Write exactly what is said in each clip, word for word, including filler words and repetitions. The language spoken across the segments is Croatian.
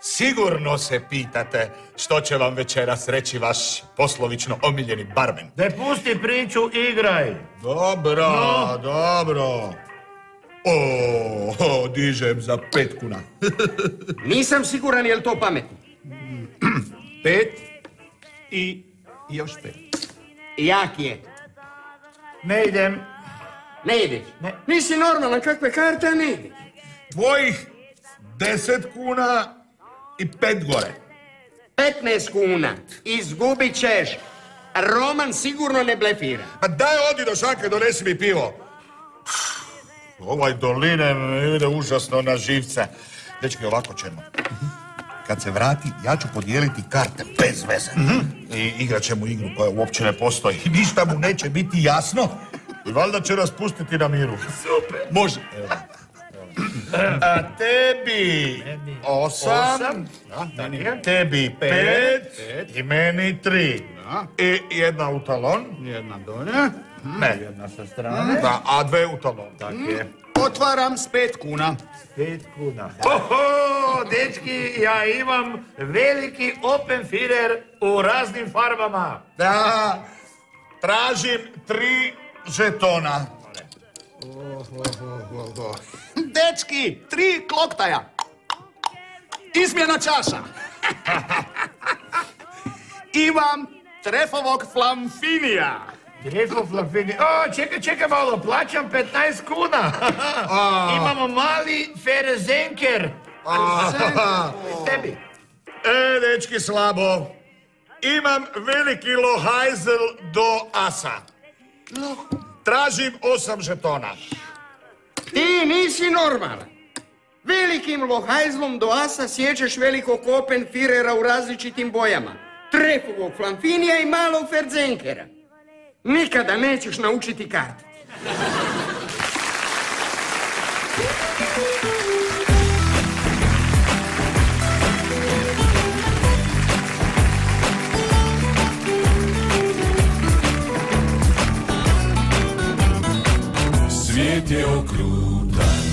Sigurno se pitate što će vam večeras reći vaš poslovično omiljeni barmen. Daj pusti priču, igraj. Dobro, no. dobro. O, o, dižem za pet kuna. Nisam siguran je li to pametno. Pet i još pet. Jak je. Ne idem. Ne ideš? Ne. Nisi normalan, kakve karte, ne ideš. Tvojih deset kuna i pet gore. petnaest kuna. Izgubit ćeš. Roman sigurno ne blefira. Pa daj odi do šanke, donesi mi pivo. Ovaj Doline mi ide užasno na živce. Dečki, ovako ćemo. Kad se vrati, ja ću podijeliti karte bez veze. I igrat ćemo igru koja uopće ne postoji. I ništa mu neće biti jasno. I valjda će nas pustiti na miru. Super. Može. A tebi osam, Osam. Da, tebi pet, i meni tri. I jedna u talon. Jedna dolje. Ne. Jedna sa strane. Da, a dve u talon. Tak je. Otvaram s pet kuna. Pet kuna. Oho, dečki, ja imam veliki open firer u raznim farbama. Da, tražim tri žetona. Dečki, tri kloktaja. Izmjena čaša. Imam trefovog flamfinija. Trefo flamfini. O, čekaj, čekaj malo, plaćam petnaest kuna. Imamo mali ferezenker. Tebi. E, dečki, slabo. Imam veliki lohajzel do asa. Tražim osam žetona. Ti nisi normalan. Velikim lohajzlom do asa sjećeš velikog open firera u različitim bojama. Trefovog flamfinija i malog ferzenkera. Nikada nećeš naučiti karte. Svijet je okrutan,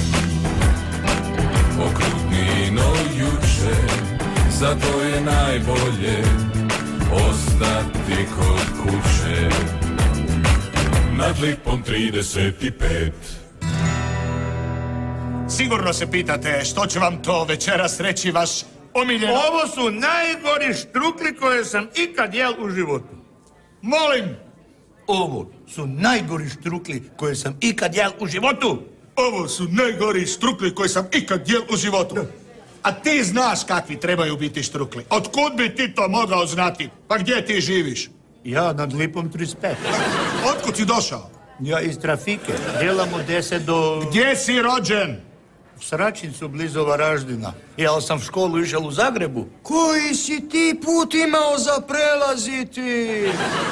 okrutniji no juče, zato je najbolje ostati kod kuće. Nad Lipom trideset pet. Sigurno se pitate što će vam to večeras reći vaš omiljeno... Ovo su najgori štrukli koje sam ikad jel u životu. Molim! Ovo su najgori štrukli koje sam ikad jel u životu. Ovo su najgori štrukli koje sam ikad jel u životu. A ti znaš kakvi trebaju biti štrukli. Otkud bi ti to mogao znati? Pa gdje ti živiš? Ja nad Lipom trideset pet. Otkud si došao? Ja iz trafike. Djelam od deset do... Gdje si rođen? U Sračincu, blizu Varaždina. Ja sam v školu išel u Zagrebu. Koji si ti put imao za prelaziti?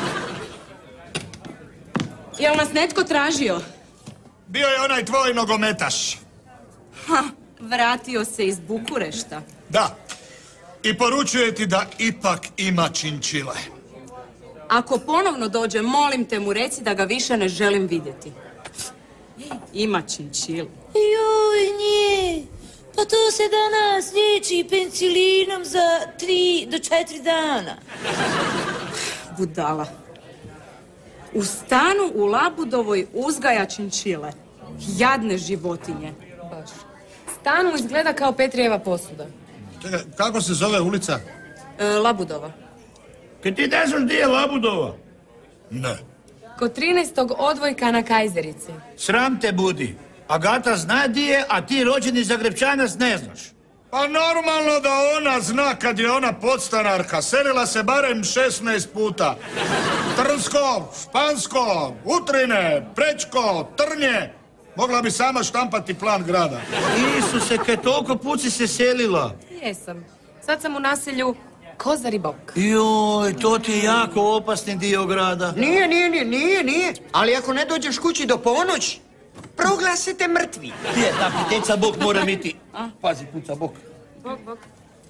Jel nas netko tražio? Bio je onaj tvoj nogometaš. Ha, vratio se iz Bukurešta. Da. I poručuje ti da ipak ima činčile. Ako ponovno dođe, molim te mu reci da ga više ne želim vidjeti. Ima činčilu. Joj, nije. Pa to se danas liječi penicilinom za tri do četiri dana. Budala. U stanu u Labudovoj uzgaja činčile. Jadne životinje. Baš. Stan mu izgleda kao Petrijeva posuda. Čekaj, kako se zove ulica? E, Labudova. Kaj ti ne znaš gdje je Labudova? Ne. Kod trinaestog odvojka na Kajzerici. Sram te budi. Agata zna gdje je, a ti rođeni Zagrebčanac ne znaš. Pa normalno da ona zna kad je ona podstanarka. Selila se barem šesnaest puta. Trnsko, Špansko, Utrine, Prečko, Trnje. Mogla bi sama štampati plan grada. Isuse, kaj toliko put si se selila? Jesam. Sad sam u naselju Kozari Bok. Joj, to ti je jako opasni dio grada. Nije, nije, nije, nije, nije. Ali ako ne dođeš kući do ponoć, proglasite mrtvi. Je, tako, teca Bok mora biti. Pazi, puca Bok. Bok, bok.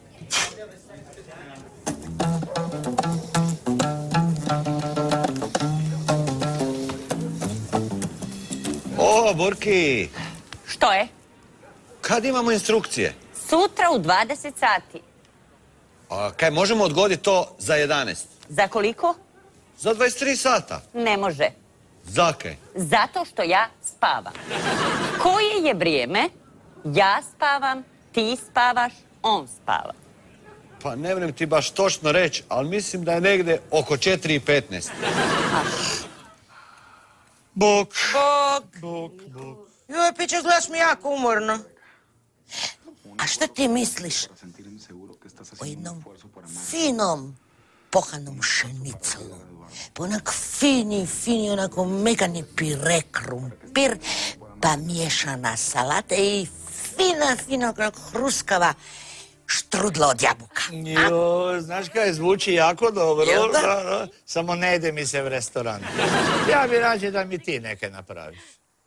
O, Burki! Što je? Kad imamo instrukcije? Sutra u dvadeset sati. A kaj, možemo odgoditi to za jedanaest? Za koliko? Za dvadeset tri sata. Ne može. Zakaj? Zato što ja spavam. Koje je vrijeme? Ja spavam, ti spavaš, on spava. Pa ne vrem ti baš točno reći, ali mislim da je negde oko četiri i petnaest. Bok. Bok. Bok, bok. Joj, piće, gledaš mi jako umorno. A šta ti misliš o jednom finom pohanom šenicelu? Pa onak fini, fini, onako megani pire krumpir, pa miješana salata i fina, fina, onako hruskava štrudla od jabuka. Jo, znaš kaj, zvuči jako dobro. Jel da? Da, da. Samo ne ide mi se v restoran. Ja bi rađe da mi ti neke napraviš.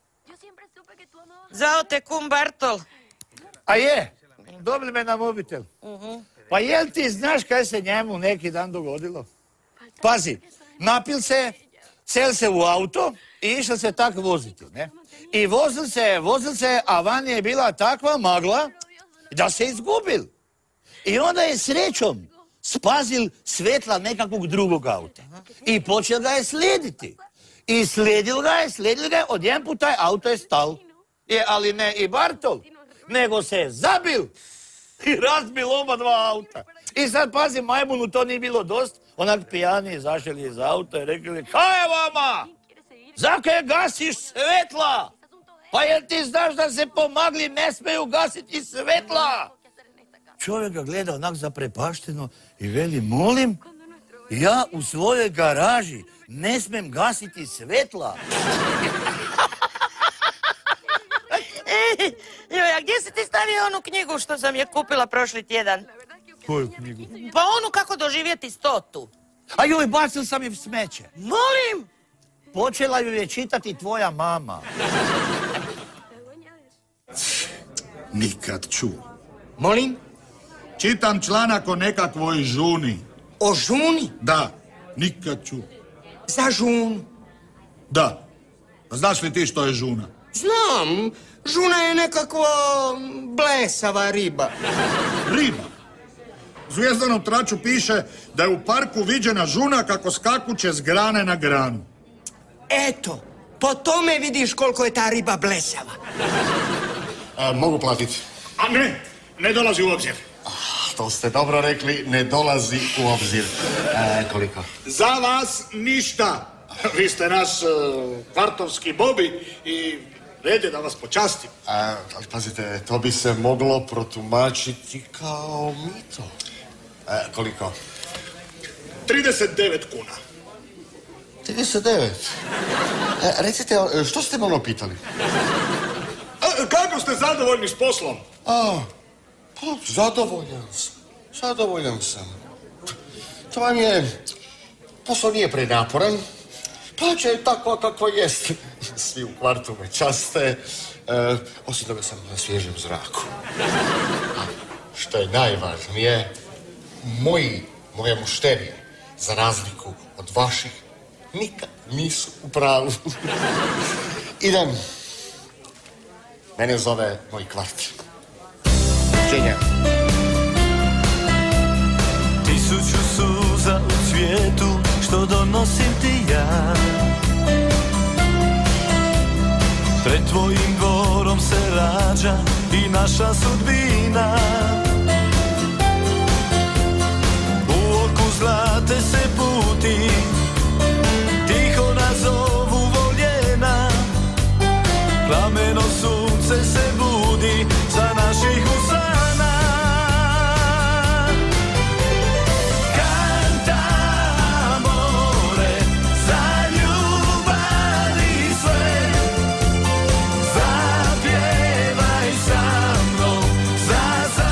Zao te kum Bartol. A je, dobili me na mobitel. Pa jel ti znaš kaj se njemu neki dan dogodilo? Pazi, napil se, sel se u auto i išao se tak voziti, ne? I vozil se, vozil se, a van je bila takva magla da se izgubil. I onda je srećom spazil svetla nekakvog drugog auta. I počeo ga je slijediti. I slijedil ga je, slijedil ga je, odjedan put taj auto je stal. Je, ali ne i Bartol, nego se je zabil i razbil oba dva auta. I sad pazi, majmunu to nije bilo dost, onak pijani izašli iz auta i rekli, kaj je vama? Zakaj gasiš svetla? Pa jel ti znaš da se po magli ne smeju gasiti svetla? Čovjek ga gleda onak zaprepašteno i veli, molim, ja u svojoj garaži ne smem gasiti svetla. Joj, a gdje si ti stavio onu knjigu što sam je kupila prošli tjedan? Koju knjigu? Pa onu kako doživjeti stotu. A joj, bacil sam je v smeće. Molim! Počela ju je čitati tvoja mama. Nikad čuo. Molim? Čitam članak o nekakvoj žuni. O žuni? Da, nikad čuo. Za žunu? Da. Znaš li ti što je žuna? Znam, žuna je nekakva blesava riba. Riba? U Zvijezdanom traču piše da je u parku viđena žuna kako skakuće s grane na granu. Eto, po tome vidiš koliko je ta riba blesava. A, mogu platiti? A ne, ne dolazi u obzir. To ste dobro rekli, ne dolazi u obzir. E, koliko? Za vas ništa. Vi ste naš uh, kvartovski Bobi i red je da vas počastim. A, ali pazite, to bi se moglo protumačiti kao mito. E, koliko? trideset devet kuna. trideset devet? E, recite, što ste me ono pitali? A, kako ste zadovoljni s poslom? A, pa zadovoljan sam. Zadovoljan sam. To vam je... Posao nije prenaporan. Plaća je takva kakva jest. Svi u kvartu me časte. E, osim toga sam na svježem zraku. A što je najvažnije, moji, moje mušterije, za razliku od vaših, nikad nisu u pravu. Idem. Mene zove moj kvart. Činja. Tisuću suza u cvijetu što donosim ti ja. Pred tvojim dvorom se rađa i naša sudbina. U oku zlate se puti, tiho nazovu voljena. Plameno sunce se budi za naših usana. Canta amore, za ljubav i sve. Zapjevaj sa mnom, za za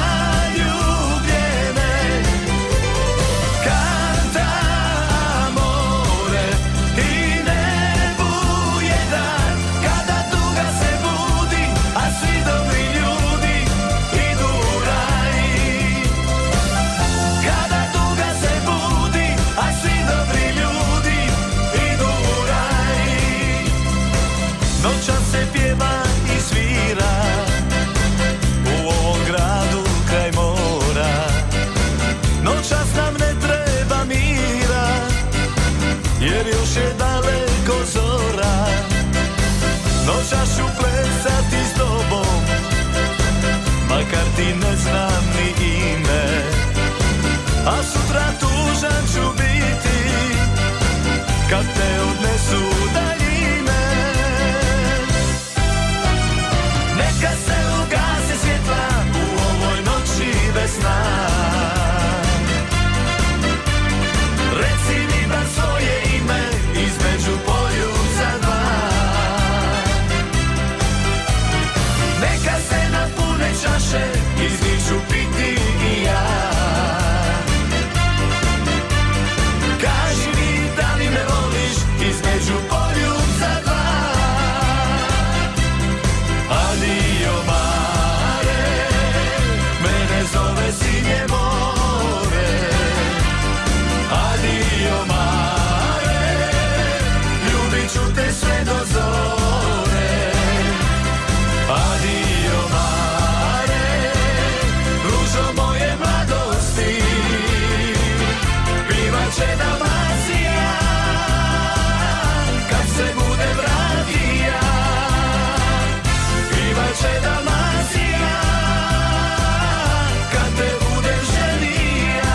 ti ne znam ni ime. A sutra tužan ću biti kad te odnesu daljine. Neka se ugase svjetla u ovoj noći bez sna. Reci mi bar svoje ime između poljuca dva. Neka se napune čaše, iz njih ću piti i ja. Kaži mi da li me voliš između poljuca dva. Adio mare, mene zove sinje more. Adio mare, ljubit ću te sve do zore. Adio mare, ružo moje mladosti, pivat će Dalmacija kad se bude vratija. Pivat će Dalmacija kad te budem ženija.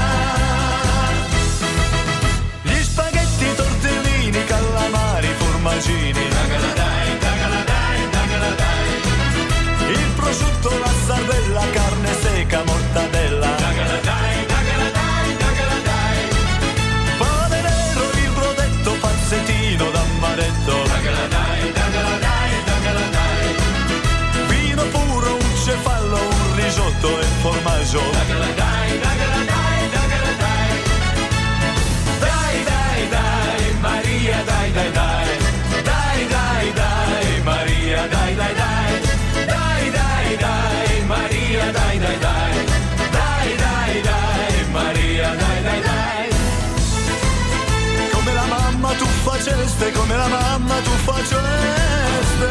Gli spaghetti, tortellini, calamari, formaggini, dagala dai, dagala dai, dagala dai. Il prosciutto, la sardella, carne secca, mortadella, dagala dai, dagala dai, dagala dai. Pane nero, il brodetto, pazzettino d'amaretto, dagala dai, dagala dai, dagala dai. Vino puro, un cefallo, un risotto e formaggio, dagala dai, dagala dai, dagala dai. Dai, dai, dai, Maria, dai, dai, dai. Dai, dai, dai, Maria, dai, dai, dai. Dai, dai, dai, Maria, dai, dai, dai. Dai, dai, dai, Maria, dai, dai, dai. Come la mamma tu faceste, come la mamma tu faceste.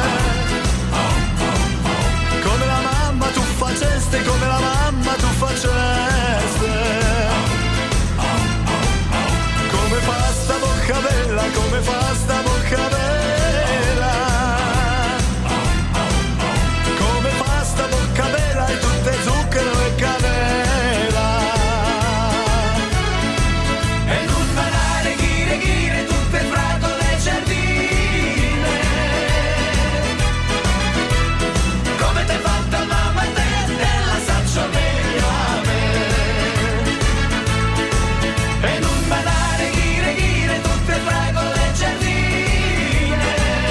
Come la mamma tu faceste, come la mamma tu faceste. Come fa sta bocca bella, come fa sta bocca bella. Come fa sta bocca bella e tutte zucchero e canela. E non manare ghire ghire tutte fragole e giardine. Come t'hai fatta mamma e te, te la saccio meglio a me. E non manare ghire ghire tutte fragole e giardine.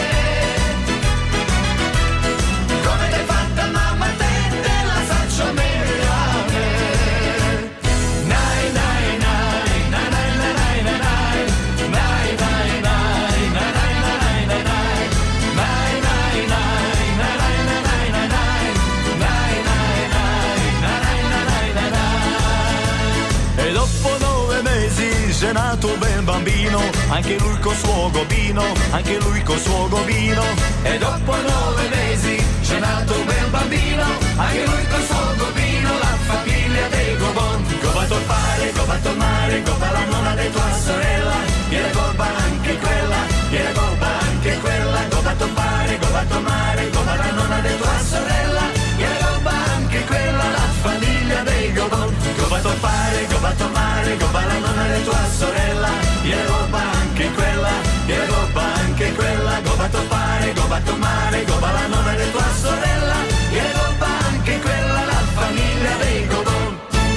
Come t'hai fatta mamma e te, te la saccio meglio a me. Nai nai nai, nai nai nai nai nai. Nai nai nai, nai nai nai nai nai. Nai nai nai, nai nai nai nai nai. Nai nai nai, nai nai nai nai nai. E dopo nove mesi c'è nato un bel bambino, anche lui col suo gobino, anche lui col suo gobino. E dopo nove mesi c'è nato un bel bambino, anche lui col suo gobino, la famiglia dei Gobon. Gobato il pare, gobato il mare, goba la nonna di tua sorella, gliela goba anche quella, gliela goba anche quella. Gobato il pare, gobato il mare, goba la nonna di tua sorella, gliela goba anche quella, la famiglia dei Gobon. Gobato il pare, gobato il mare, goba la nonna di tua sorella, gliela goba anche quella, gliela goba anche quella. Gobato il pare, gobato il mare, goba la nonna di tua sorella, gliela goba anche quella, la famiglia dei Gobon.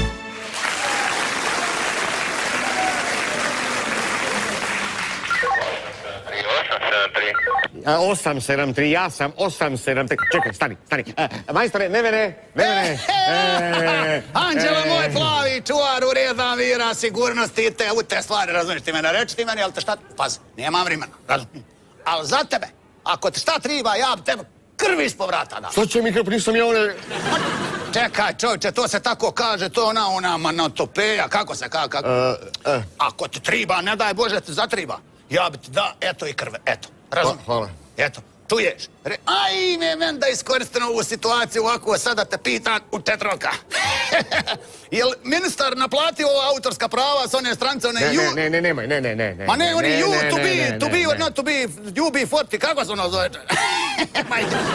osam sedam tri, ja sam osam sedam tri. Čekaj, stani, stani. E, majstore, Nevene, Nevene. E, Anđela e, moj plavi čuvar ureda mira sigurnosti i te u te stvari, razumiješ ti mene, reći ti meni, ali te šta, pazi, nemam vremena, razumiješ. Ali za tebe, ako te šta triba, ja bi tebe krvi ispod vrata dam. Što će mi krv, nisam ja one... Čekaj, čovječe, to se tako kaže, to ona, ona manotopeja, kako se kaže, kako... E, e. Ako ti triba, ne daj Bože ti zatriba, ja bi ti da, eto i krve, eto, razumiješ. Hvala. Eto, čuješ? Re, aj, me men da iskoristim ovu situaciju ovako, sada te pitan u četroka. Jel ministar naplatio autorska prava s one strance, one Ne, you... ne, ne, nemoj, ne, ne, ne, ne. Ma ne, oni you, ne, to ne, be, ne, to ne, be or ne. not to be, you be forty, kako se ono zove? Majke.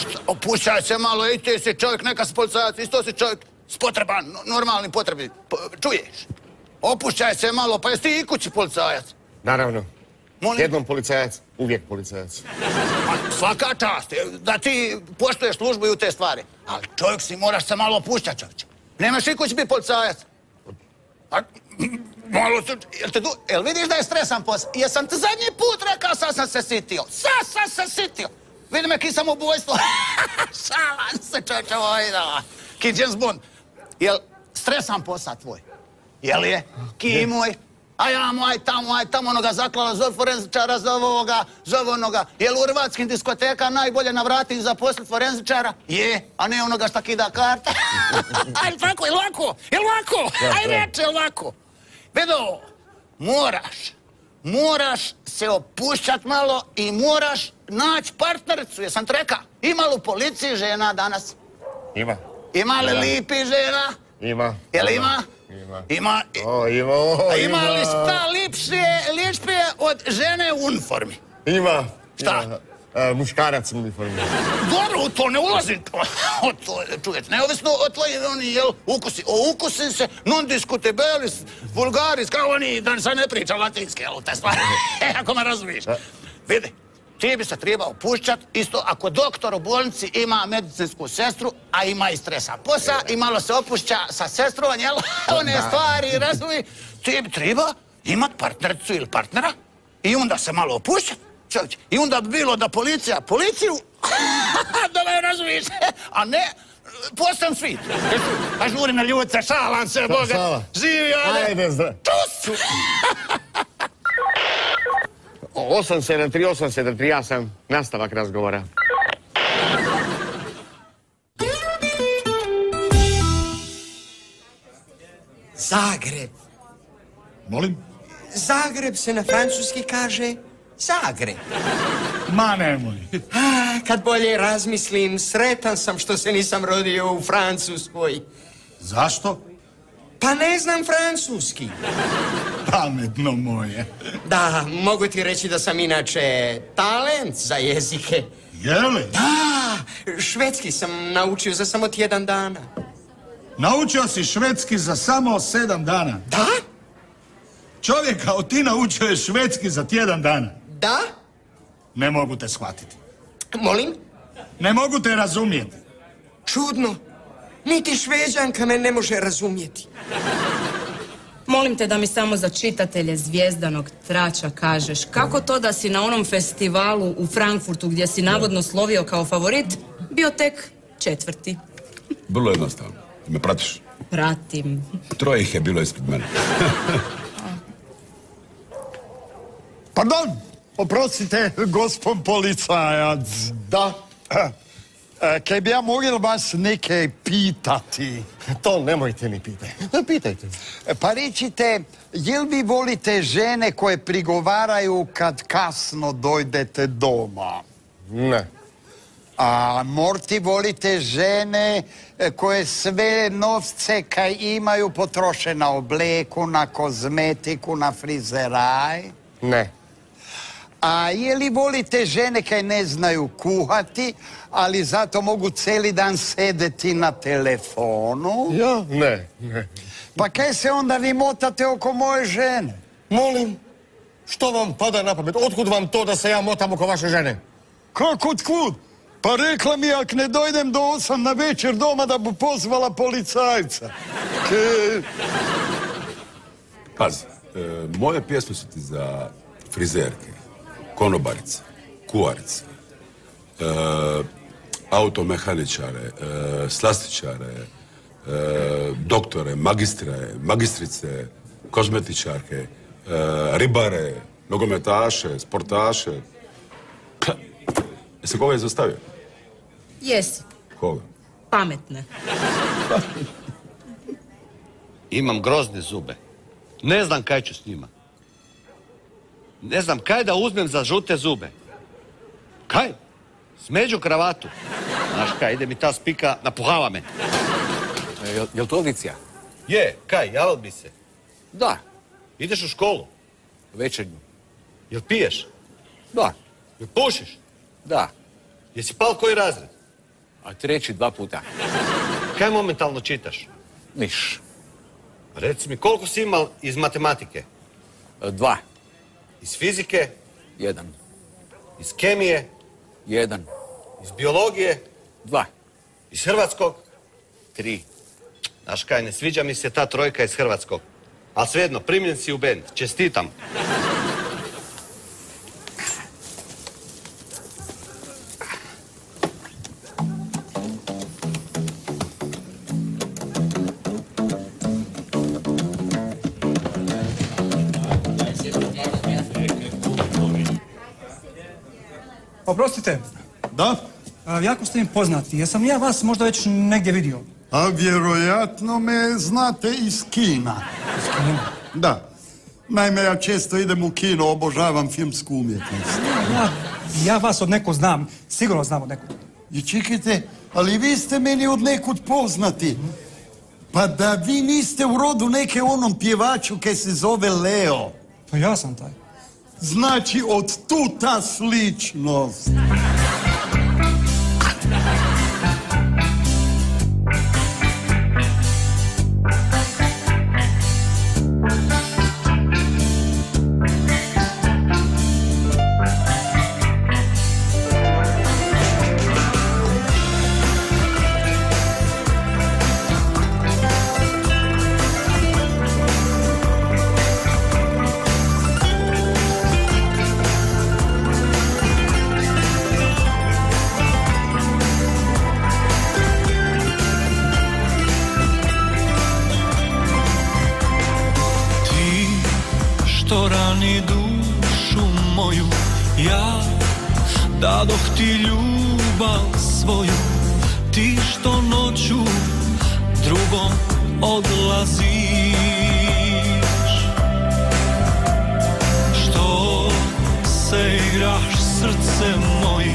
Opušćaj se malo, i ti si čovjek, neka si policajac, isto si čovjek s potreban, normalni potrebi. Čuješ? Opušćaj se malo, pa jesi ti i kući policajac? Naravno. Jednom policajac, uvijek policajac. Svaka čast, da ti poštuješ službu i u te stvari. Ali čovjek si moraš se malo opušćati, čovječe. Nemaš i kući biti policajac. A, malo se, jel te du... Jel vidiš da je stresan posao? Jesam te zadnji put rekao, sad sam se sitio. Sad sam se sitio. Vidi me ki sam ubojstvo. Šalan se čovječe vojda. Ki James Bond. Jel stresan posao tvoj? Jel je? Ki moj? A ja mu, aj tamo, aj tamo, onoga zaklala, zove forenzičara, zove ovoga, zove onoga. Jel u hrvatskim diskoteka najbolje navrati zaposliti forenzičara? Je, a ne onoga šta kida karte. Aj tako, jel lako? Jel lako? Aj reče, jel lako? Vedo, moraš, moraš se opušćat malo i moraš naći partnericu, jesam ti reka? Ima li u policiji žena danas? Ima. Ima li lipi žena? Ima. Jel ima? Ima. Ima. O, ima, o, A ima li šta lipšije, lipšije od žene u uniformi? Ima. Šta? Ima. E, muškarac u uniformi. Dobro, u to ne ulazim. O to, čujete, neovisno o tvojim, oni, jel, ukusi. O ukusi se non discutibelis, vulgaris, kao oni, da sad ne pričam latinski, jel, te stvari. Ako me razumiješ. Vidi, ti bi se trebao pušćat, isto ako doktor u bolnici ima medicinsku sestru, a ima i stresa posa i malo se opušća sa sestrom, jel, one stvari, razumij, ti bi treba imat partnericu ili partnera i onda se malo opušćat, čovječe. I onda bi bilo da policija, policiju, da me razumiješ, a ne postan svit. A žuri na ljudce, šalan se, Boga, živi, ajde. Ajde, zdrav. Čus! osam sedam tri osam sedam tri, ja sam nastavak razgovora. Zagreb. Molim? Zagreb se na francuski kaže Zagreb. Ma nemoj. A, kad bolje razmislim, sretan sam što se nisam rodio u Francuskoj. Zašto? Pa ne znam francuski. Pametno moje. Da, mogu ti reći da sam inače talent za jezike. Jeli? Da, švedski sam naučio za samo tjedan dana. Naučio si švedski za samo sedam dana? Da? Čovjek kao ti naučio je švedski za tjedan dana? Da? Ne mogu te shvatiti. Molim? Ne mogu te razumjeti. Čudno. Niti Šveđanka me ne može razumjeti. Molim te da mi samo za čitatelje Zvijezdanog trača kažeš kako to da si na onom festivalu u Frankfurtu gdje si navodno slovio kao favorit bio tek četvrti. Vrlo jednostavno. Me pratiš? Pratim. Troje ih je bilo ispred mene. Pardon, oprostite, gospod policajac. Da. Kaj bi ja mogel vas nekaj pitati? To nemojte ni pitati. Pitajte. Pa recite, jel vi volite žene koje prigovaraju kad kasno dojdete doma? Ne. A morti volite žene koje sve novce kaj imaju potroše na obleku, na kozmetiku, na frizeraj? Ne. A je li volite žene kaj ne znaju kuhati, ali zato mogu cijeli dan sedeti na telefonu? Ja? Ne, ne. Pa kaj se onda vi motate oko moje žene? Molim, što vam pada na pamet? Otkud vam to da se ja motam oko vaše žene? Kako otkud? Pa rekla mi, ak ne dojdem do osam na večer doma da bu pozvala policajca. Ke... Pazi, e, moje pjesme su ti za frizerke, konobarice, kuharice, e, automehaničare, e, slastičare, e, doktore, magistre, magistrice, kozmetičarke, e, ribare, nogometaše, sportaše. Jesi koga izostavio? Jesi. Koga? Pametne. Imam grozne zube. Ne znam kaj ću s njima. Ne znam kaj da uzmem za žute zube. Kaj? Smeđu kravatu. Znaš kaj, ide mi ta spika, napuhava me. E, jel, jel to audicija? Je, kaj, javil bi se? Da. Ideš u školu? Večernju. Jel piješ? Da. Jel pušiš? Da. Jesi pal koji razred? A treći dva puta. Kaj momentalno čitaš? Niš. Reci mi, koliko si imao iz matematike? Dva. Iz fizike? Jedan. Iz kemije? Jedan. Iz biologije? Dva. Iz hrvatskog? Tri. Znaš kaj, ne sviđa mi se ta trojka iz hrvatskog. Ali svejedno, primljen si u bend. Čestitam. Oprostite. Da? A, jako ste mi poznati. Jesam ja vas možda već negdje vidio? A vjerojatno me znate iz kina. Iz kina? Da. Naime, ja često idem u kino, obožavam filmsku umjetnost. Ja, ja vas od neko znam. Sigurno znam od nekog. I čekajte, ali vi ste meni od nekud poznati. Pa da vi niste u rodu neke onom pjevaču kaj se zove Leo. Pa ja sam taj. Znači, od tu ta sličnost. Što rani dušu moju, ja dadoh ti ljubav svoju. Ti što noću drugom odlaziš, što se igraš srcem mojim,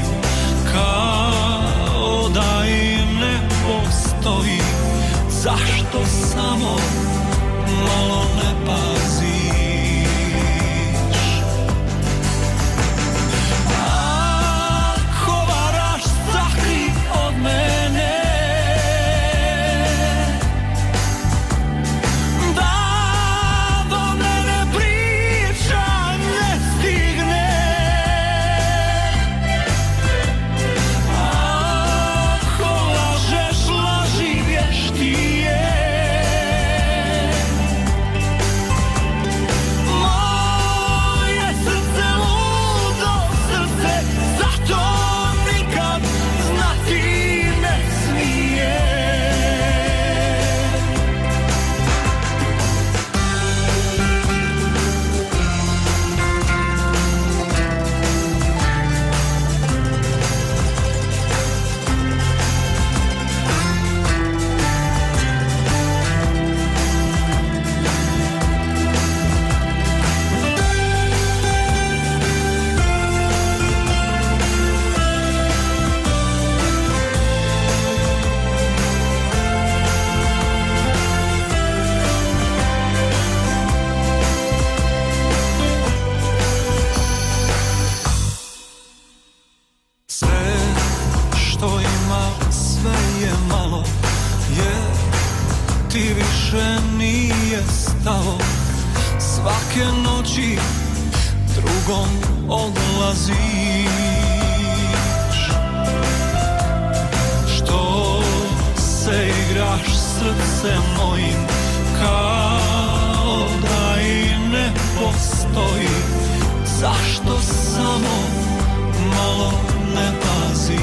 kao da i ne postoji. Zašto samo malo ne paziš? Svake noći drugom odlaziš, što se igraš srcem mojim, kao da i ne postoji. Zašto samo malo ne paziš?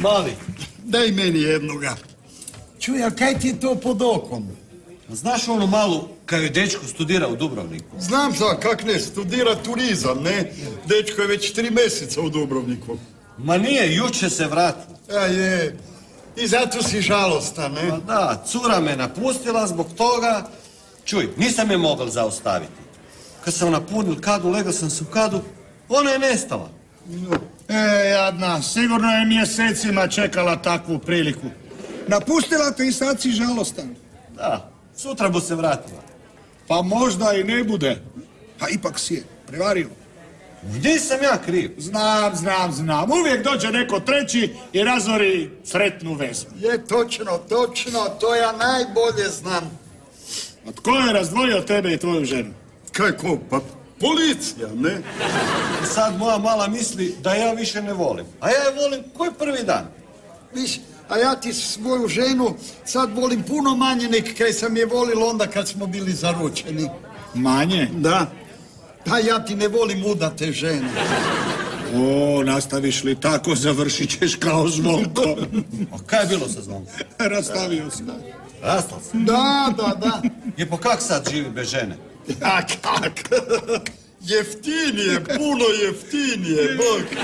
Mali, daj meni jednoga. Čuj, a kaj ti je to pod okom? Znaš onu malu, kad je dečko studira u Dubrovniku? Znam za kak ne, studira turizam, ne? Dečko je već tri mjeseca u Dubrovniku. Ma nije, juče se vratio. A je, i zato si žalostan, ne? Pa da, cura me napustila zbog toga. Čuj, nisam je mogao zaustaviti. Kad sam napunil kadu, legao sam se u kadu, ona je nestala. E, jadna, sigurno je mjesecima čekala takvu priliku. Napustila te i sad si žalostan. Da, sutra bu se vratila. Pa možda i ne bude. A ipak si je prevario. Gdje sam ja kriv? Znam, znam, znam. Uvijek dođe neko treći i razori sretnu vezu. Je, točno, točno, to ja najbolje znam. A tko je razdvojio tebe i tvoju ženu? Kako? Pa policija, ne? Sad moja mala misli da ja više ne volim. A ja je volim koji prvi dan. Viš, a ja ti svoju ženu sad volim puno manje nek kaj sam je volil onda kad smo bili zaručeni. Manje? Da. Pa ja ti ne volim udate žene. O, nastaviš li tako, završit ćeš kao Zvonko. A kaj je bilo sa Zvonkom? Rastavio se. Rastao se? Da, da, da. I po kak sad živi bez žene? A kak? Jeftinije, puno jeftinije, bok.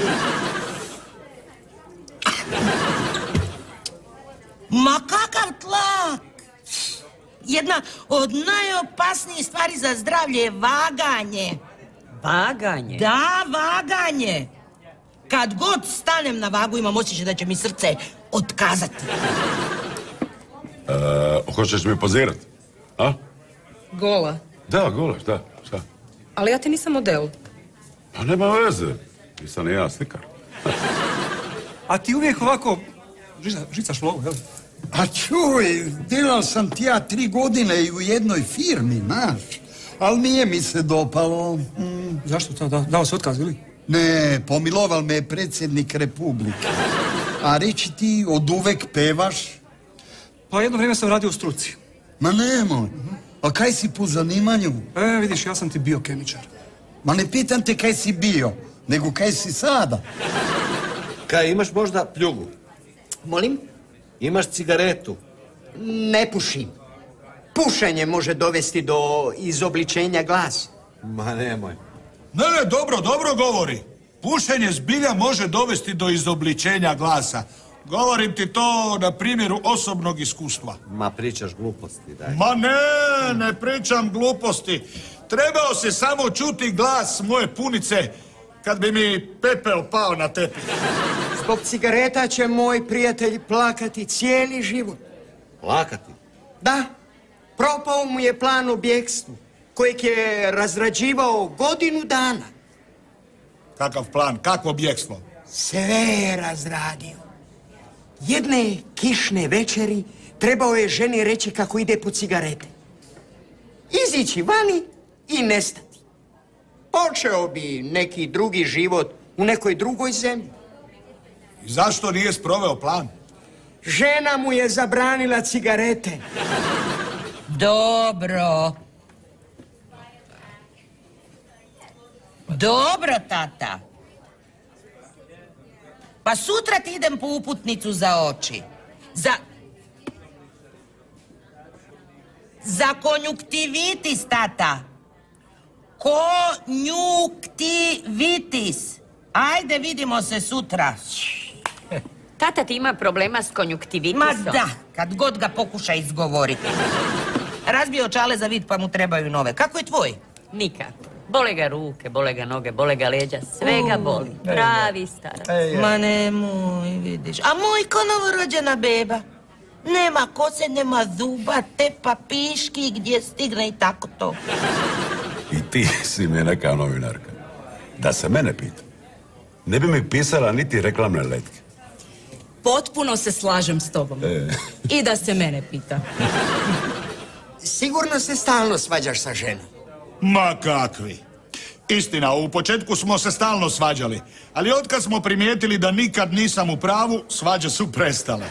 Ma kakav tlak! Jedna od najopasnijih stvari za zdravlje je vaganje. Vaganje? Da, vaganje. Kad god stanem na vagu imam osjećaj da će mi srce otkazati. E, hoćeš mi pozirat? A? Gola. Da, gola, šta? Šta? Ali ja ti nisam model. Pa nema veze. Nisam ni ja slikar. A ti uvijek ovako žica, žicaš lovu, jel? A čuj, delal sam ti ja tri godine i u jednoj firmi, znaš. Ali nije mi se dopalo. Mm. Zašto to? Da, dao se otkaz, ili? Ne, pomiloval me je predsjednik Republike. A reći ti, od uvek pevaš? Pa jedno vrijeme sam radio u struci. Ma nemoj. A kaj si po zanimanju? E, vidiš, ja sam ti biokemičar. Ma ne pitam te kaj si bio, nego kaj si sada. Kaj, imaš možda pljugu? Molim? Imaš cigaretu? Ne pušim. Pušenje može dovesti do izobličenja glasa. Ma nemoj. Ne, ne, dobro, dobro govori. Pušenje zbilja može dovesti do izobličenja glasa. Govorim ti to na primjeru osobnog iskustva. Ma pričaš gluposti, daj. Ma ne, ne pričam gluposti. Trebao se samo čuti glas moje punice kad bi mi pepeo pao na tepih. Zbog cigareta će moj prijatelj plakati cijeli život. Plakati? Da, propao mu je plan o bjegstvu, kojeg je razrađivao godinu dana. Kakav plan, kakvo bjegstvo? Sve je razradio. Jedne kišne večeri trebao je ženi reći kako ide po cigarete. Izići vani i nestati. Počeo bi neki drugi život u nekoj drugoj zemlji. I zašto nije sproveo plan? Žena mu je zabranila cigarete. Dobro. Dobro, tata. Pa sutra ti idem po uputnicu za oči. Za... Za konjuktivitis, tata. Konjuktivitis. Ajde, vidimo se sutra. Tata ti ima problema s konjuktivitisom? Ma da, kad god ga pokuša izgovoriti. Razbio čale za vid pa mu trebaju nove. Kako je tvoj? Nikako. Bole ga ruke, bole ga noge, bole ga leđa, sve ga boli. Pravi starac. Ma nemoj, vidiš. A moj ko novorođena beba. Nema kose, nema zuba, tepa piški gdje stigne i tako to. I ti si mi neka novinarka. Da se mene pita, ne bi mi pisala niti reklamne letke. Potpuno se slažem s tobom. E. I da se mene pita. Sigurno se stalno svađaš sa ženom. Ma kakvi. Istina, u početku smo se stalno svađali, ali otkad smo primijetili da nikad nisam u pravu, svađe su prestale.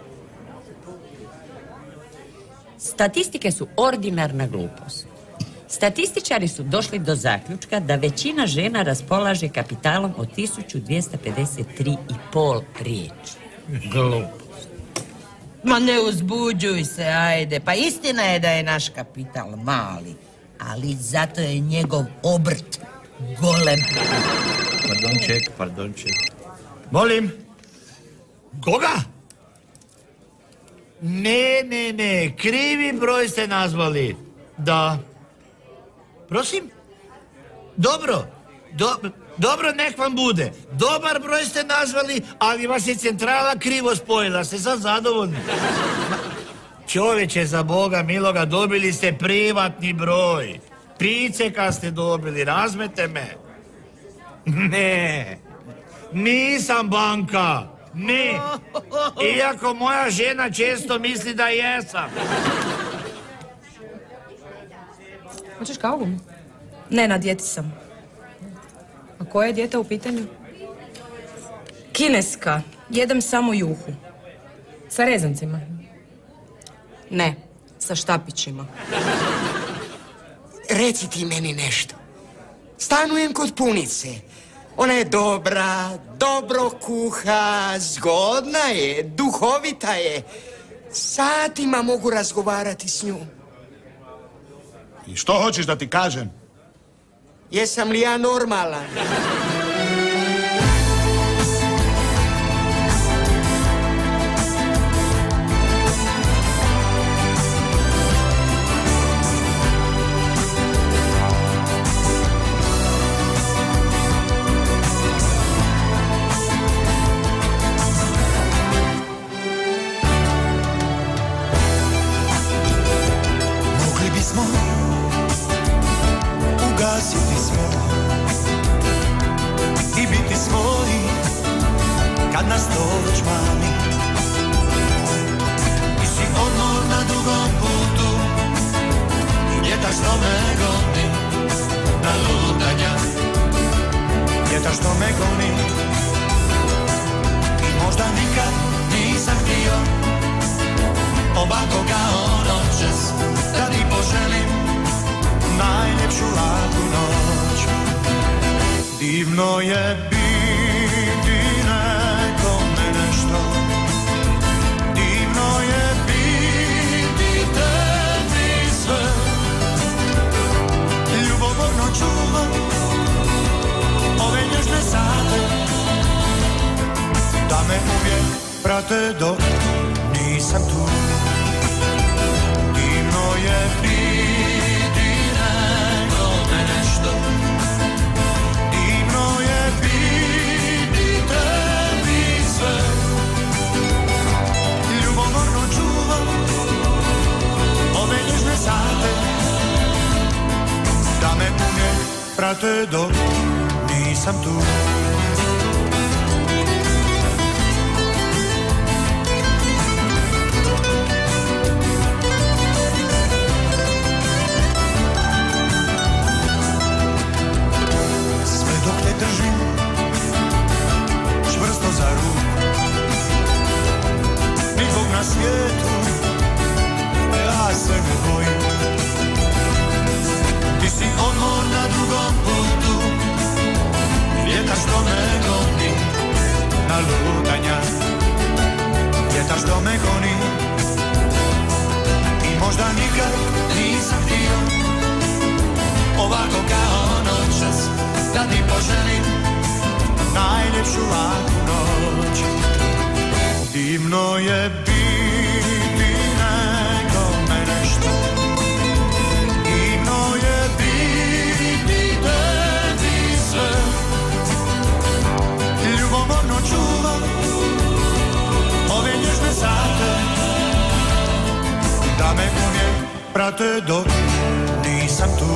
Statistike su ordinarna glupost. Statističari su došli do zaključka da većina žena raspolaže kapitalom od tisuću dvjesto pedeset tri i pol riječi. Glupost. Ma ne uzbuđuj se, ajde. Pa istina je da je naš kapital mali, ali zato je njegov obrt golem. Pardonček, pardonček. Molim? Koga? Ne, ne, ne, krivi broj ste nazvali. Da. Prosim? Dobro, dobro, dobro nek vam bude. Dobar broj ste nazvali, ali vas je centrala krivo spojila. Ste sad zadovoljni? Čovječe, za Boga miloga, dobili ste privatni broj. Piceka ste dobili, razmete me. Ne, nisam banka, ne. Iako moja žena često misli da jesam. Hoćeš kavu? Ne, na dijeti sam. A koja je dijeta u pitanju? Kineska. Jedem samo juhu. Sa rezancima? Ne, sa štapićima. Reci ti meni nešto. Stanujem kod punice. Ona je dobra, dobro kuha, zgodna je, duhovita je. Satima mogu razgovarati s njom. I što hoćeš da ti kažem? Jesam li ja normalan? Mogli bismo ugasiti svjetlo i biti svoji kad nas doć mani. Ti si odmor na dugom putu i ljeta što me goni na lutanja. Ljeta što me goni i možda nikad nisam htio ovako kao noćas da ti poželim najljepšu laku noć. Divno je biti nekome nešto, divno je biti tebi sve. Ljubomorno čuvam ove nježne sate, da me uvijek prate dok nisam tu. Divno je biti nekome nešto, divno je biti tebi sve. Ljubomorno čuvam ove nježne sate, da me uvijek prate dok nisam tu. Držim čvrsto za ruku, nikog na svijetu ja se ne bojim. Ti si odmor na dugom putu, vjetar što me goni na lutanja. Vjetar što me goni i možda nikad nisam htio ovako kao noćas da ti poželim najljepšu laku noć. Divno je biti nekome nešto, divno je biti tebi sve. Ljubomorno čuvam ove nježne sate, da me uvijek prate dok nisam tu.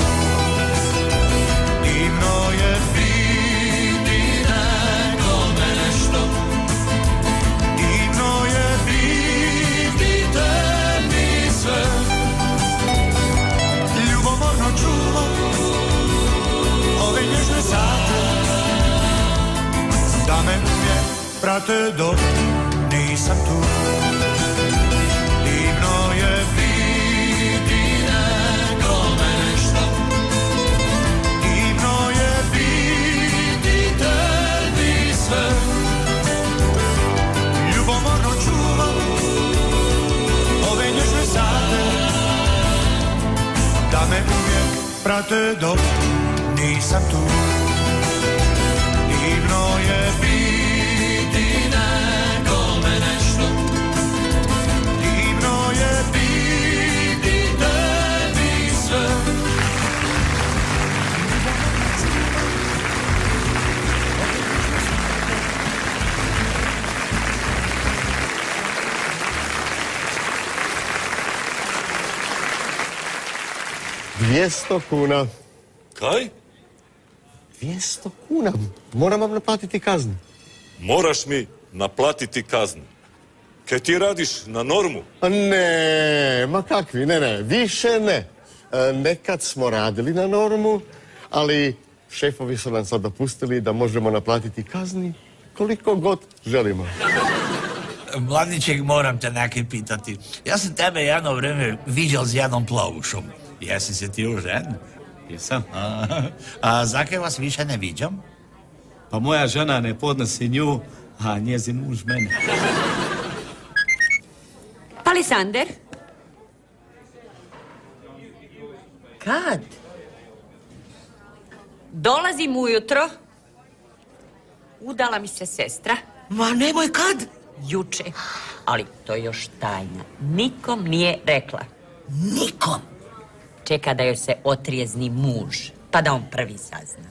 Divno je biti nekome nešto, divno je biti tebi sve. Ljubomorno čuvam ove nježne sate, da me uvijek prate dok nisam tu. Divno je biti nekome nešto, prate dok nisam tu. Divno je biti nekome nešto, divno je biti tebi sve. Dvijesto kuna. Kaj? Dvijesto kuna. Moram vam naplatiti kaznu. Moraš mi naplatiti kaznu. Kaj ti radiš na normu? A ne, ma kakvi, ne, ne, više ne. E, nekad smo radili na normu, ali šefovi su nam sad dopustili da možemo naplatiti kazni koliko god želimo. Mladniček, moram te nekaj pitati. Ja sam tebe jedno vreme viđal s jednom plavušom. Jesi se ti ožen? Jesam. A, a zakaj vas više ne viđam? Pa moja žena ne podnosi nju, a njezin muž mene. Palisander? Kad? Dolazim ujutro. Udala mi se sestra. Ma nemoj kad? Juče. Ali to je još tajna. Nikom nije rekla. Nikom? Čeka da joj se otrijezni muž, pa da on prvi sazna.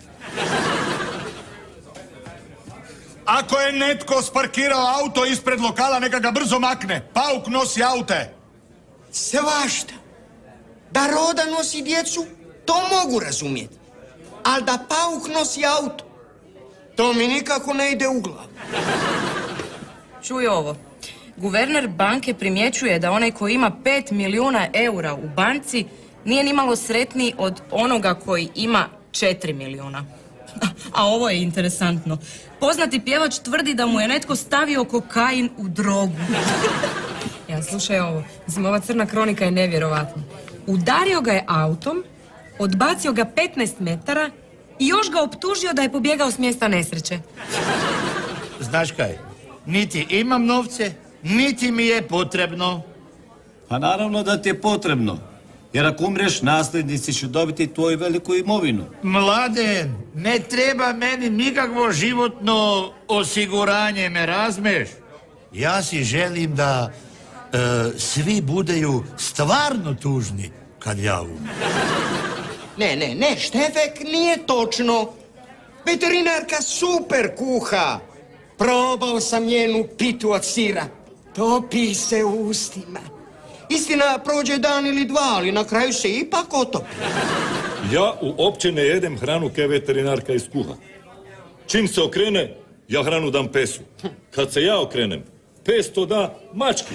Ako je netko sparkirao auto ispred lokala, neka ga brzo makne. Pauk nosi aute. Svašta. Da Roda nosi djecu, to mogu razumjeti. Ali da Pauk nosi auto, to mi nikako ne ide u glavu. Čuj ovo. Guverner banke primjećuje da onaj koji ima pet milijuna eura u banci nije ni malo sretniji od onoga koji ima četiri milijuna. A ovo je interesantno. Poznati pjevač tvrdi da mu je netko stavio kokain u drogu. Ja, slušaj ovo. Mislim, ova crna kronika je nevjerovatna. Udario ga je autom, odbacio ga petnaest metara i još ga optužio da je pobjegao s mjesta nesreće. Znaš kaj? Niti imam novce, niti mi je potrebno. Pa naravno da ti je potrebno. Jer ako umreš, nasljednici će dobiti tvoju veliku imovinu. Mladen, ne treba meni nikakvo životno osiguranje, me razmeš? Ja si želim da e, svi budeju stvarno tužni kad ja umrem. Ne, ne, ne, Štefek, nije točno. Veterinarka super kuha. Probao sam njenu pitu od sira. Topi se u ustima. Istina, prođe dan ili dva, ali na kraju se ipak otopi. Ja uopće ne jedem hranu kaj veterinarka iskuha. Čim se okrene, ja hranu dam pesu. Kad se ja okrenem, pes to da mački.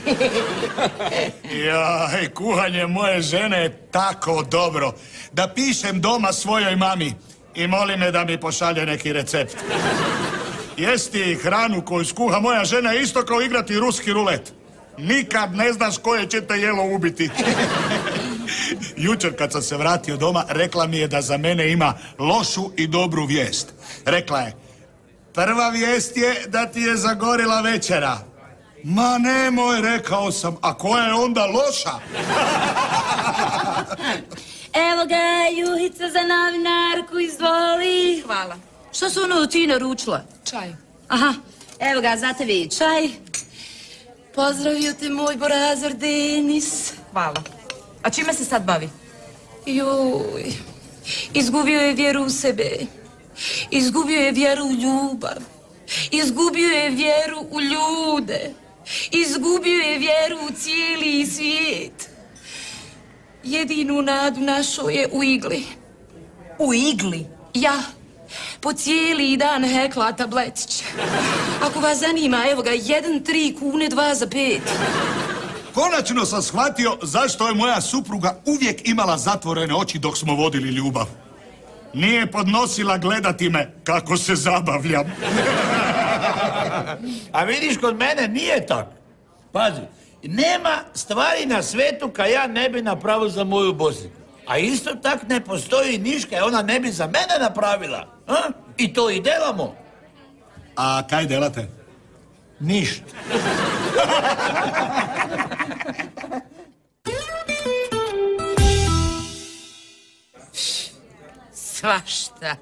Jaj, kuhanje moje žene je tako dobro da pišem doma svojoj mami i molim me da mi pošalje neki recept. Jesti hranu koju skuha moja žena je isto kao igrati ruski rulet. Nikad ne znaš koje će te jelo ubiti. Jučer kad sam se vratio doma, rekla mi je da za mene ima lošu i dobru vijest. Rekla je, prva vijest je da ti je zagorila večera. Ma nemoj, rekao sam, a koja je onda loša? Evo ga, juhica za novinarku, izvoli. Hvala. Što su ono ti naručila? Čaj. Aha, evo ga, za tebi i čaj. Pozdravio te moj borazor Denis. Hvala. A čime se sad bavi? Joj, izgubio je vjeru u sebe. Izgubio je vjeru u ljubav. Izgubio je vjeru u ljude. Izgubio je vjeru u cijeli svijet. Jedinu nadu našao je u igli. U igli? Ja. Po cijeli dan hekla tabletić. Ako vas zanima, evo ga, jedan, tri kune, dva za pet. Konačno sam shvatio zašto je moja supruga uvijek imala zatvorene oči dok smo vodili ljubav. Nije podnosila gledati me kako se zabavljam. A vidiš, kod mene nije tako. Pazi, nema stvari na svetu kad ja ne bi napravio za moju Bosiku. A isto tak ne postoji ništa ona ne bi za mene napravila. A? I to i delamo. A kaj delate? Ništa. svašta.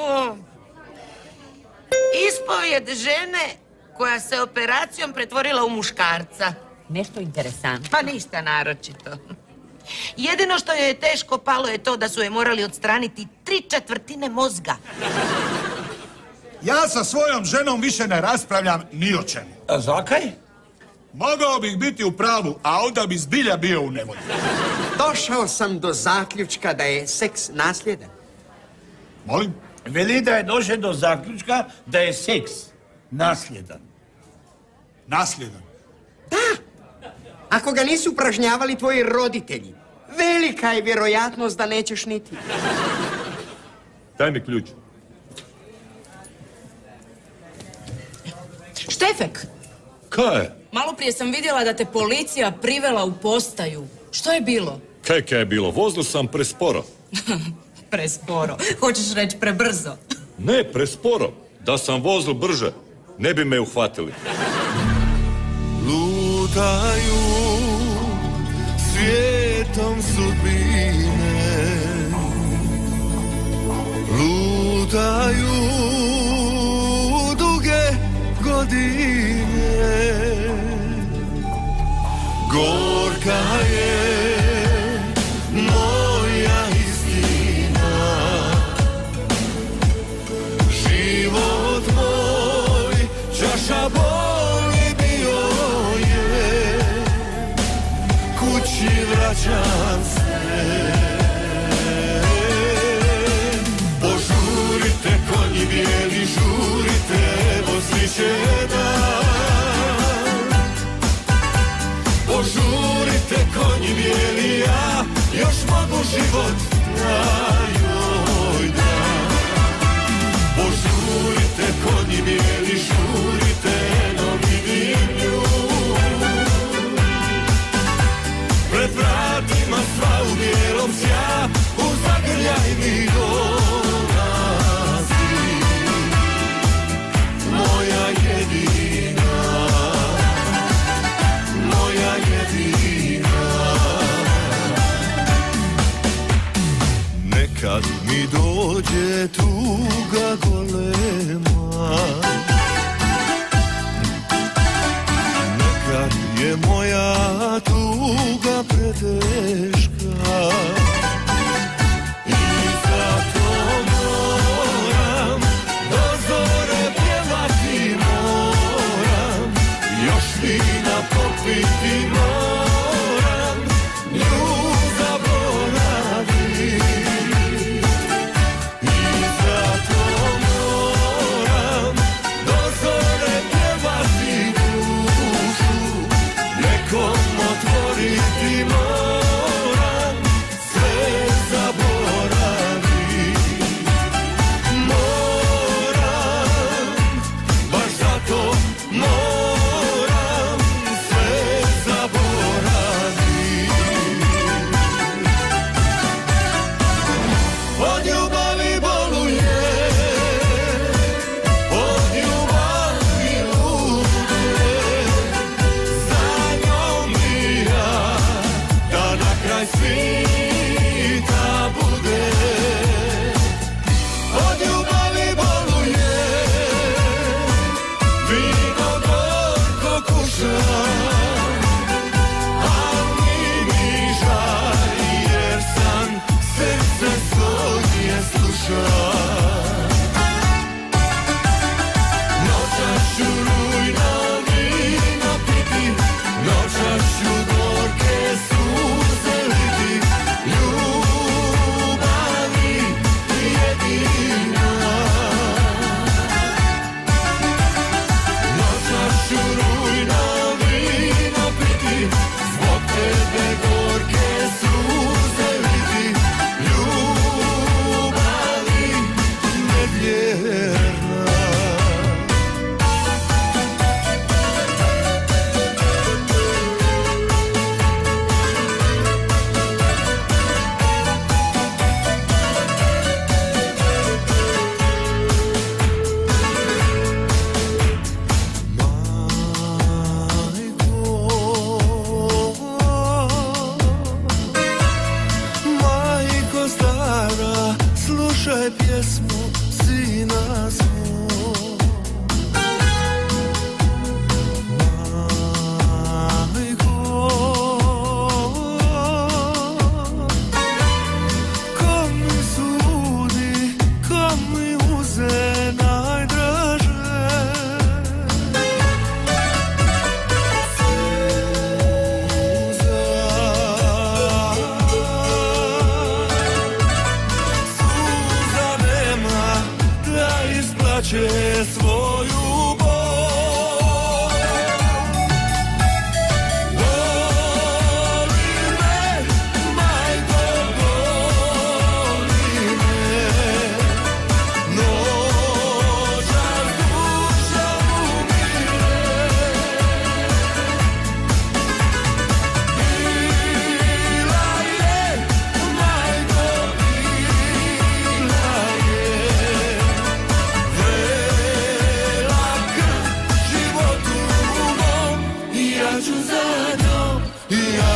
Ispovjed žene koja se operacijom pretvorila u muškarca. Nešto interesantno. Pa ništa naročito. Jedino što joj je teško palo je to da su je morali odstraniti tri četvrtine mozga. Ja sa svojom ženom više ne raspravljam ni o čemu. A zakaj? Mogao bih biti u pravu, a onda bi zbilja bio u nevolji. Došao sam do zaključka da je seks nasljedan. Molim? Veli da je došao do zaključka da je seks nasljedan. Nasljedan? Ako ga nisu upražnjavali tvoji roditelji, velika je vjerojatnost da nećeš niti. Daj mi ključ. Štefek, Kaj je? malo prije sam vidjela da te policija privela u postaju. Što je bilo? Kaj kaj je bilo? Vozio sam presporo. Presporo. Hoćeš reći prebrzo? Ne, presporo. Da sam vozil brže, ne bi me uhvatili. Lutaju svijetom sudbine, lutaju duge godine, gorka je moja istina, život moj čaša boli bio je, kući vraćam se. Požurite konji bijeli, žurite, evo sviće dan. Požurite konji bijeli, ja još mogu život trajoj dan. Požurite konji bijeli, žurite, no vidim nju. Pred vratima sva u bijelom sja, u zagrljaj mi dolazi. Moja jedina, moja jedina. Nekad mi dođe tuga golema, nekad je moja tuga preteška, i zato moram do zore pjevati moram, još vina popiti moram, nju zaboravim. I zato moram do zore pjevati dušu, nekom otvoriti moram, sve zaboravim. Moram, baš zato moram, sve zaboravim. Od ljubavi boluje, od ljubavi lude, za njom bi ja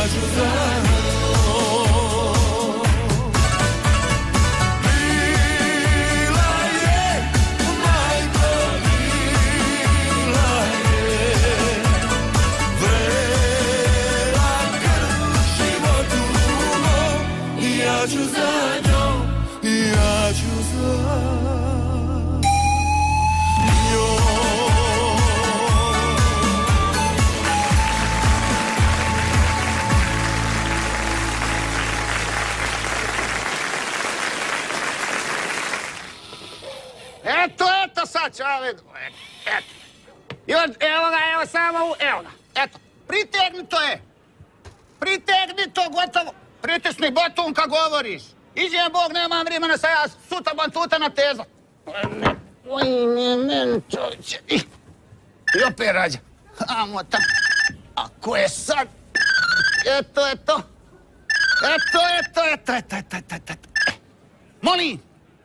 ću za njom. Bila je, majko, bila je, vrela krv životu mom, i ja ću za njom, i ja ću za njom. Eto, eto sad ću ja vidim. Eto. Evo ga, evo samo, evo ga. Eto, pritegni to je. Pritegni to, gotovo. Pritisni botun kad govoriš. Iđem, Bog, nemam vremena, sad ja sutra ban tuta na teza. Oj, ne, ne, čovječe. I opet rađa. Amo tam. A ko je sad? Eto, eto. Eto, eto, eto, eto, eto, eto, eto. Molim.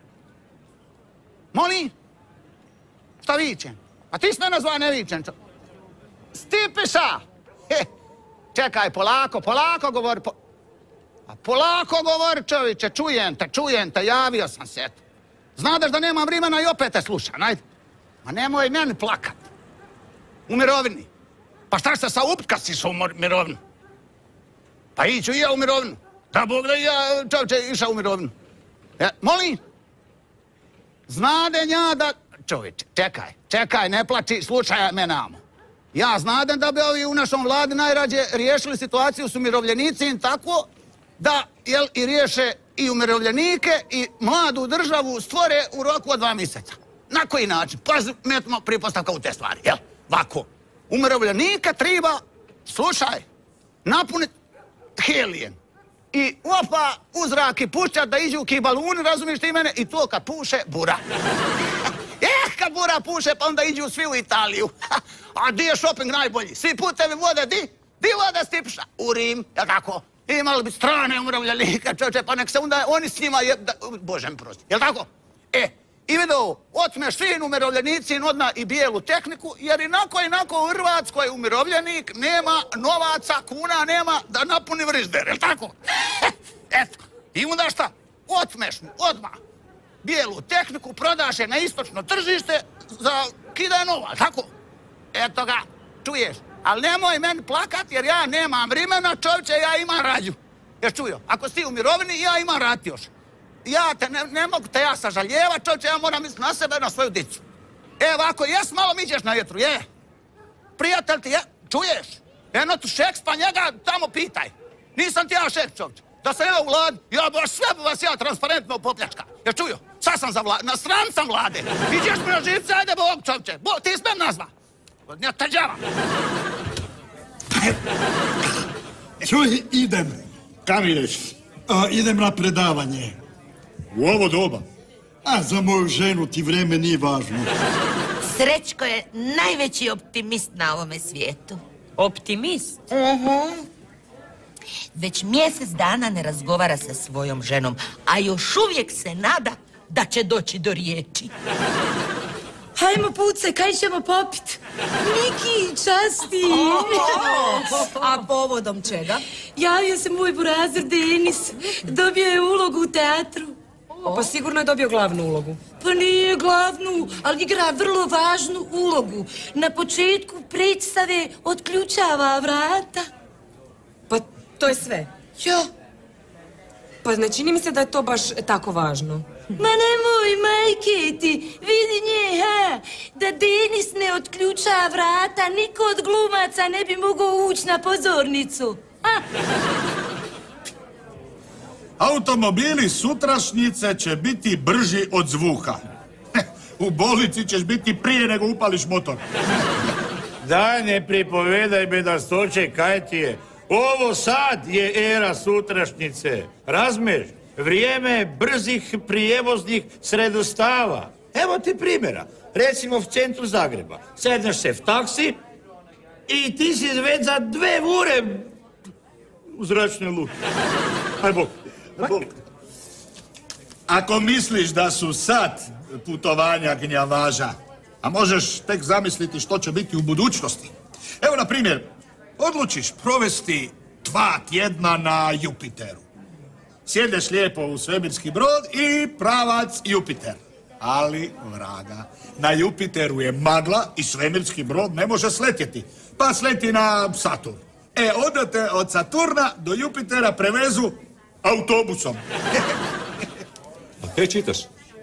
Molim? Šta vičem? A ti si me nazvao ne vičem, čo? Stipiša! He, čekaj, polako, polako govori. Po... A polako govori, čovječe, čujem te, čujem te, javio sam se, eto. Znadeš da nemam vremena i opet te slušam, ajde. Ma nemoj meni plakat. U mirovini. Pa šta se sa upka si u mirovinu? Pa iću i ja u mirovinu. Da Bog da i ja, čovječe, išao u mirovinu. E, molim? Znadem ja da... Čovječe, čekaj, čekaj, ne plači, slušaj me namo. Ja znadem da bi ovi u našom vladi najrađe riješili situaciju s umirovljenicima tako da, jel, i riješe i umirovljenike i mladu državu stvore u roku od dva mjeseca. Na koji način? Pazi, metimo pripostavka u te stvari, jel? Vako. Umirovljenika treba, slušaj, napuniti helijem. I opa, u zrak i pušćat da iđu ki baluni, razumiješ ti mene? I to kad puše, bura. Eh, kad bura puše, pa onda iđu svi u Italiju. A di je shopping najbolji? Svi putevi vode, di? Di vode Stipiša? U Rim, jel tako? Imali bi strane umirovljenike, čoče, pa nek se onda oni s njima je... Bože mi prosti, jel tako? E, i vidio, otmeš svim umirovljenicim odmah i bijelu tehniku, jer inako inako u Hrvatskoj umirovljenik nema novaca, kuna nema da napuni vrižder, jel tako? Eto, i onda šta? Otmeš mu odmah bijelu tehniku, prodaš je na istočno tržište za kida nova, tako? Eto ga, čuješ? Ali nemoj meni plakat jer ja nemam vremena, čovječe, ja imam rađu. Jer čujo, ako si ti u mirovini, ja imam rat još. Ja te, ne, ne mogu te ja sažaljevat, čovječe, ja moram misliti na sebe, na svoju dicu. Evo, ako jes, malo mi iđeš na jetru, je. Prijatelj ti je, čuješ? Eno tu Šeks, pa njega tamo pitaj. Nisam ti ja Šeks, čovječe. Da sam ja u vladi, ja baš sve bi vas ja transparentno popljačka. Jer čujo, sad sam za vlade, na stran sam vlade. Iđeš mi na živce, ajde Bog, čovječe. Bo, ti smem nazva. Ja te džavam. Čuj, idem. Kam ideš? A, idem na predavanje. U ovo doba? A za moju ženu ti vreme nije važno. Srećko je najveći optimist na ovome svijetu. Optimist? Uh-huh. Već mjesec dana ne razgovara sa svojom ženom, a još uvijek se nada da će doći do riječi. Hajmo puce, kaj ćemo popit? Niki, časti! A povodom čega? Javio se moj burazir Denis. Dobio je ulogu u teatru. Pa sigurno je dobio glavnu ulogu. Pa nije glavnu, ali igra vrlo važnu ulogu. Na početku predstave otključava vrata. Pa to je sve? Ja. Pa ne čini mi se da je to baš tako važno. Ma nemoj, majke ti, vidi nje, ha, da Denis ne otključa vrata, niko od glumaca ne bi mogao ući na pozornicu. Ha? Automobili sutrašnjice će biti brži od zvuka. U bolnici ćeš biti prije nego upališ motor. Daj, ne pripovedaj bedastoće, kaj ti je. Ovo sad je era sutrašnjice. Razmeš? Vrijeme brzih prijevoznih sredostava. Evo ti primjera. Recimo u centru Zagreba. Sedneš se v taksi i ti si već za dve ure u zračnoj luki. Aj Bog. Aj Bog. Ako misliš da su sad putovanja gnjavaža, a možeš tek zamisliti što će biti u budućnosti. Evo, na primjer, odlučiš provesti dva tjedna na Jupiteru. Sjedeš lijepo u svemirski brod i pravac Jupiter. Ali, vraga, na Jupiteru je magla i svemirski brod ne može sletjeti. Pa sleti na Saturn. E, onda te od Saturna do Jupitera prevezu autobusom. A kaj čitaš?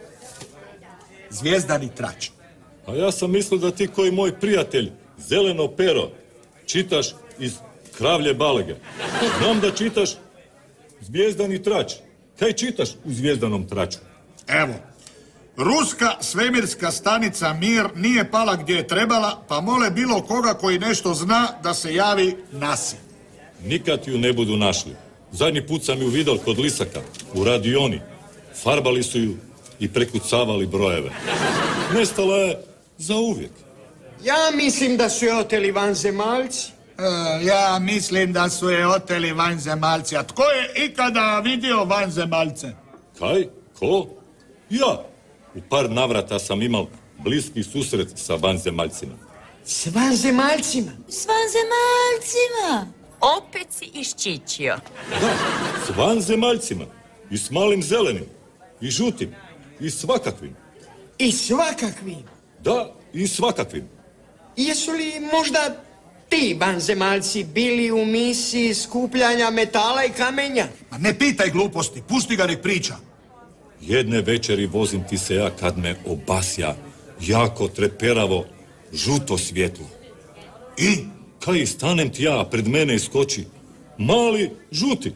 Zvijezdani trač. A ja sam mislio da ti koji moj prijatelj, Zeleno pero, čitaš iz Kravlje balege. Znam da čitaš Zvijezdani trač. Kaj čitaš u Zvijezdanom traču? Evo, ruska svemirska stanica Mir nije pala gdje je trebala, pa mole bilo koga koji nešto zna da se javi nasi. Nikad ju ne budu našli. Zadnji put sam ju vidjel kod Lisaka, u radioni. Farbali su ju i prekucavali brojeve. Nestala je za uvijek. Ja mislim da su je oteli vanzemaljci. E, ja mislim da su je oteli vanzemaljci. A tko je ikada vidio vanzemaljce? Kaj? Ko? Ja. U par navrata sam imao bliski susret sa vanzemaljcima. S vanzemaljcima? S vanzemaljcima. Opet si iščičio. Da, s vanzemaljcima. I s malim zelenim. I žutim. I svakakvim. I svakakvim? Da, i svakakvim. Jesu li možda ti vanzemaljci bili u misiji skupljanja metala i kamenja? Ma ne pitaj gluposti, pusti ga nek priča. Jedne večeri vozim ti se ja kad me obasja jako treperavo žuto svjetlo. I? Kaj stanem ti ja, pred mene iskoči mali žuti.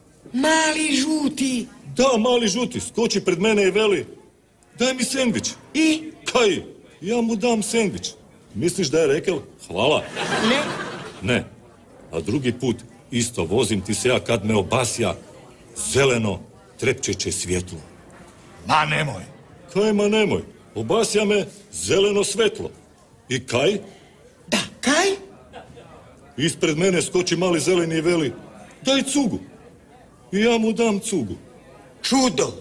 Mali žuti? Da, mali žuti, skoči pred mene i veli, daj mi sendvič. I? Kaj? Ja mu dam sendvič. Misliš da je rekel hvala? Ne. Ne. A drugi put isto vozim ti se ja kad me obasja zeleno trepčeće svjetlo. Ma nemoj. Kaj ma nemoj? Obasja me zeleno svetlo. I kaj? Da, kaj? Ispred mene skoči mali zeleni i veli, daj cugu. I ja mu dam cugu. Čudo.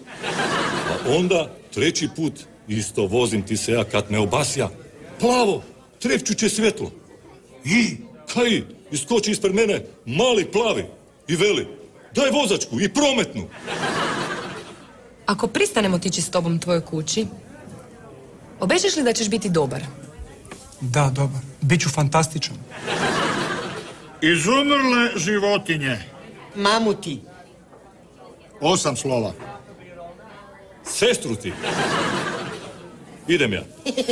A onda treći put isto vozim ti se ja kad me obasja plavo trepčuće svjetlo. I? Kaj? Iskoči ispred mene mali plavi i veli, daj vozačku i prometnu. Ako pristanem otići s tobom tvojoj kući, obećaš li da ćeš biti dobar? Da, dobar. Biću fantastičan. Izumrle životinje. Mamuti. Osam slova. Sestru ti. Idem ja.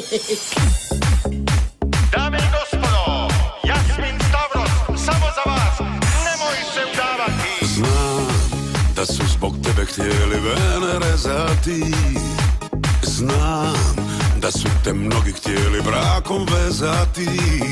Dame i gospodo, Jasmin Stavros, samo za vas, nemoj se udavati. Znam da su zbog tebe htjeli vene rezati. Znam da su te mnogi htjeli brakom vezati.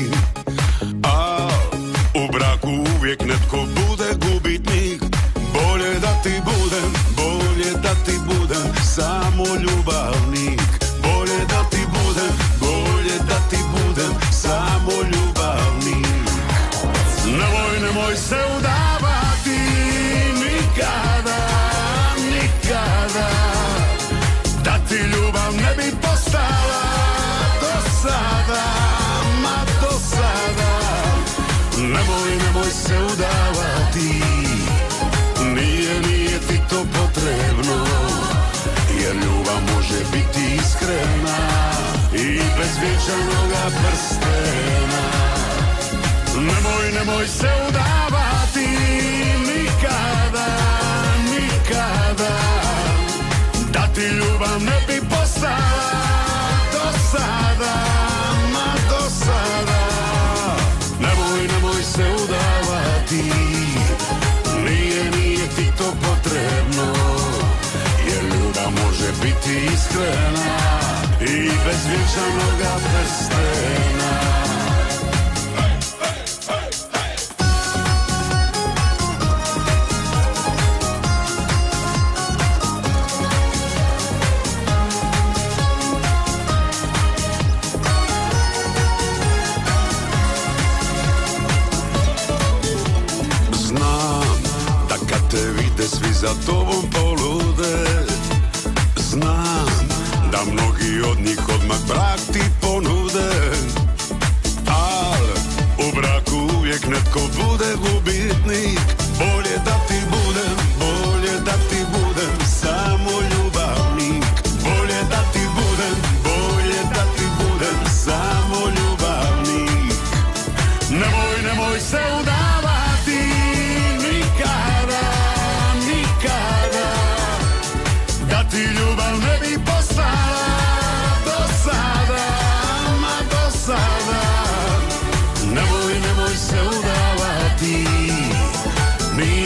A u braku uvijek netko bude gubitnik. Bolje da ti budem, bolje da ti budem samo ljubavnik. Bolje da ti budem, bolje da ti budem samo ljubavnik. Nemoj, nemoj se udavati nikada, nikada. Da ti ljubav ne bi postala do sada, ma do sada. Nemoj, nemoj se udavati, nije, nije ti to potrebno. Jer ljubav može biti iskrena i bez vječanoga prstena. Nemoj, nemoj se udavati nikada, nikada. Da ti ljubav ne bi postala do sada, ma do sada. Nemoj, nemoj se udavati, nije, nije ti to potrebno. Jer ljubav može biti iskrena i bez vječanoga prstena. Znam da kad te vide svi za tobom polude. Znam da mnogi od njih odmah brak ti ponude. Al u braku uvijek netko bude gubitnik.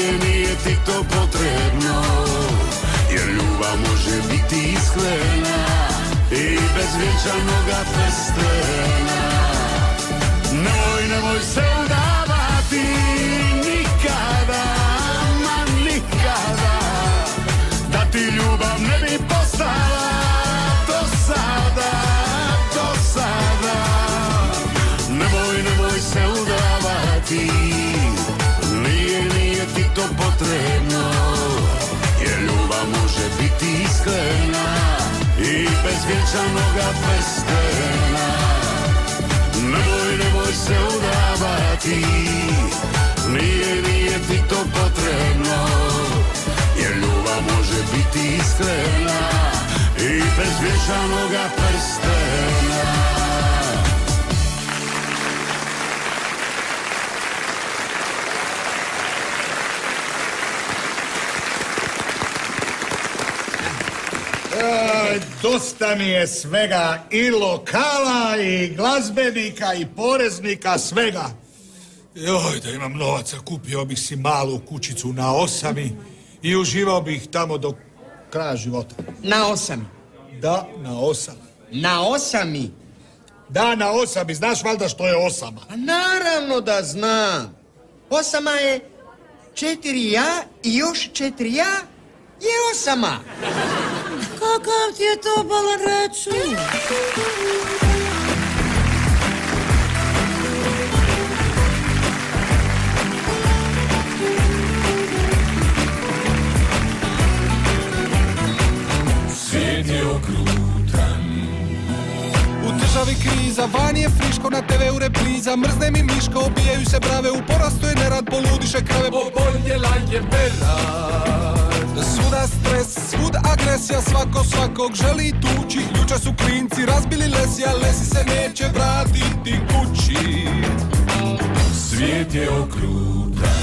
nije, nije ti to potrebno, jer ljubav može biti iskrena i bez vjenčanoga prstena. Nemoj, nemoj se udavati nikada, ma nikada, da ti ljubav ne bi postala do sada, do sada. Nemoj, nemoj se udavati, nije, nije ti to potrebno, jer ljubav može biti iskrena i bez vjenčanoga prstena. Nemoj, nemoj se udavati, nije, nije ti to potrebno, jer ljubav može biti iskrena i bez vjenčanoga prstena. E, dosta mi je svega, i lokala, i glazbenika, i poreznika, svega. Joj, da imam novaca, kupio bih si malu kućicu na Osami i uživao bih tamo do kraja života. Na Osami? Da, na Osami. Na Osami? Da, na Osami. Znaš valjda što je Osama? A naravno da znam. Osama je četiri ja i još četiri ja je Osama. Kakav ti je to balan račun? Svijet je okrutan. U državi kriza, van je friško, na te ve-u repriza. Mrzne mi miško, obijaju se brave, u porastu je nerad, poludiše krave. Oboljela je vera. Svuda stres, svud agresija, svako svakog želi tući. Juče su klinci razbili lesi, a lesi se neće vratiti kući. Svijet je okrutan,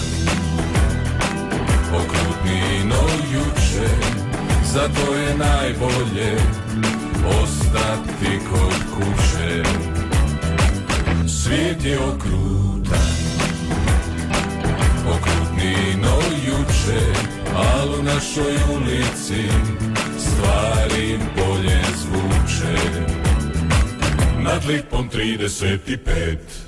okrutniji no juče, zato je najbolje ostati kod kuće. Svijet je okrutan, okrutniji no juče, al u našoj ulici stvari bolje zvuče. Nad Lipom trideset pet